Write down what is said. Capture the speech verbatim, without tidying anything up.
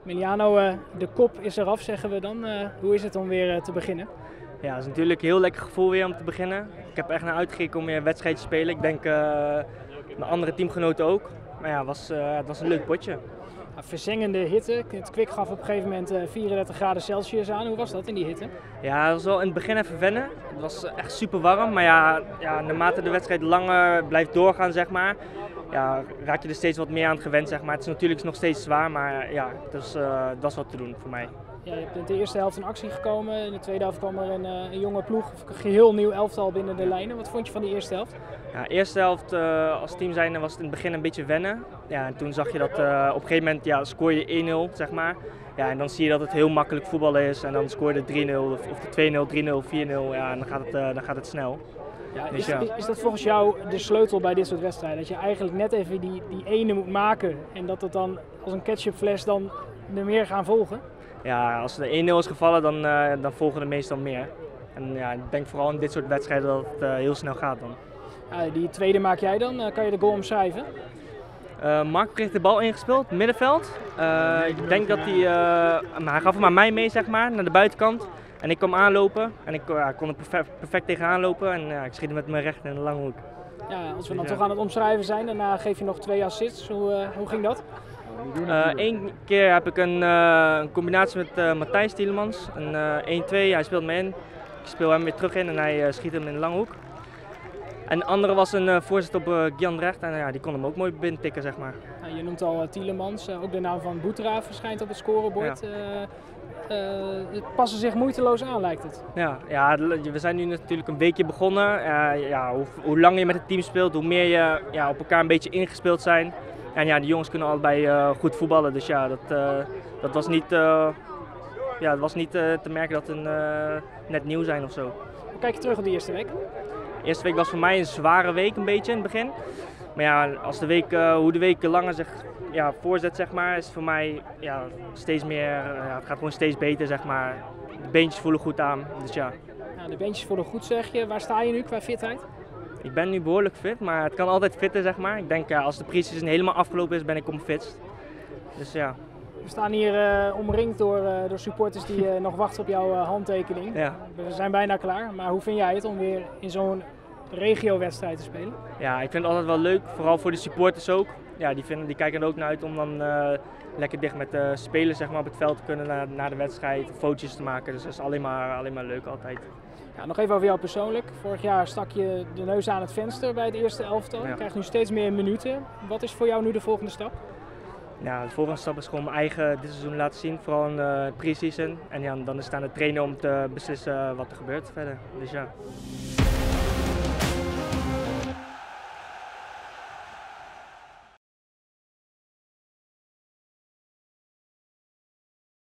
Emiliano, uh, de kop is eraf, zeggen we dan. Uh, hoe is het om weer uh, te beginnen? Ja, het is natuurlijk een heel lekker gevoel weer om te beginnen. Ik heb echt naar uitgekeken om weer een wedstrijd te spelen. Ik denk uh, mijn andere teamgenoten ook. Maar ja, het was, uh, het was een leuk potje. Ja, verzengende hitte. Het Kwik gaf op een gegeven moment uh, vierendertig graden Celsius aan. Hoe was dat in die hitte? Ja, het was wel in het begin even wennen. Het was echt super warm. Maar ja, ja, naarmate de wedstrijd langer blijft doorgaan, zeg maar, ja, raak je er steeds wat meer aan gewend. Zeg maar. Het is natuurlijk nog steeds zwaar, maar ja, het was, uh, het was wat te doen voor mij. Ja, je hebt in de eerste helft in actie gekomen. In de tweede helft kwam er een, een jonge ploeg, een geheel nieuw elftal binnen de lijnen. Wat vond je van die eerste helft? Ja, de eerste helft uh, als team zijnde was het in het begin een beetje wennen. Ja, en toen zag je dat uh, op een gegeven moment ja, scoor je één nul, zeg maar. Ja, en dan zie je dat het heel makkelijk voetballen is. En dan scoor je drie nul of, of de twee nul, drie nul, vier nul. Ja, en dan gaat het, uh, dan gaat het snel. Ja, dus is, ja. is dat volgens jou de sleutel bij dit soort wedstrijden? Dat je eigenlijk net even die, die ene moet maken en dat het dan als een ketchupfles dan er meer gaan volgen? Ja, als er één nul is gevallen, dan, uh, dan volgen er meestal meer. En ja, ik denk vooral in dit soort wedstrijden dat het uh, heel snel gaat dan. Ja, die tweede maak jij dan, uh, kan je de goal omschrijven? Uh, Mark kreeg de bal ingespeeld, middenveld. Uh, ik denk dat hij, uh, hij gaf hem aan mij mee, zeg maar, naar de buitenkant. En ik kwam aanlopen en ik ja, kon er perfect, perfect tegenaan lopen en uh, ik schiet hem met mijn rechter in de lange hoek. Ja, als we dan dus, toch ja. aan het omschrijven zijn, daarna geef je nog twee assists. Hoe, uh, hoe ging dat? Eén uh, keer heb ik een, uh, een combinatie met uh, Matthijs Tielemans, een uh, één twee, hij speelt me in. Ik speel hem weer terug in en hij uh, schiet hem in de lange hoek. En de andere was een uh, voorzet op uh, Gyan Drecht en uh, ja, die kon hem ook mooi binnentikken, zeg maar. Ja, je noemt al uh, Tielemans, uh, ook de naam van Boetra verschijnt op het scorebord. Ja. Uh, uh, het passen zich moeiteloos aan, lijkt het. Ja, ja, we zijn nu natuurlijk een weekje begonnen. Uh, ja, hoe, hoe langer je met het team speelt, hoe meer je ja, op elkaar een beetje ingespeeld zijn. En ja, die jongens kunnen allebei uh, goed voetballen, dus ja, dat, uh, dat was niet, uh, ja, het was niet uh, te merken dat we uh, net nieuw zijn of zo. Hoe kijk je terug op de eerste week? De eerste week was voor mij een zware week een beetje in het begin. Maar ja, als de week, uh, hoe de week langer zich ja, voorzet, zeg maar, is het voor mij ja, steeds meer, uh, ja, het gaat gewoon steeds beter, zeg maar. De beentjes voelen goed aan, dus ja. Ja, de beentjes voelen goed, zeg je. Waar sta je nu qua fitheid? Ik ben nu behoorlijk fit, maar het kan altijd fitter, zeg maar. Ik denk uh, als de pre-season helemaal afgelopen is, ben ik op mijn fitst. Dus ja. We staan hier uh, omringd door, uh, door supporters die uh, nog wachten op jouw uh, handtekening. Ja. We zijn bijna klaar, maar hoe vind jij het om weer in zo'n regio-wedstrijd te spelen? Ja, ik vind het altijd wel leuk, vooral voor de supporters ook. Ja, die, vinden, die kijken er ook naar uit om dan uh, lekker dicht met de spelers, zeg maar, op het veld te kunnen na, na de wedstrijd, foto's te maken. Dus dat is alleen maar, alleen maar leuk altijd. Ja, nog even over jou persoonlijk. Vorig jaar stak je de neus aan het venster bij het eerste elftal. Ja. Je krijgt nu steeds meer minuten. Wat is voor jou nu de volgende stap? Ja, de volgende stap is gewoon mijn eigen dit seizoen laten zien, vooral in de pre-season. En ja, dan is het aan de trainer om te beslissen wat er gebeurt verder. Dus ja.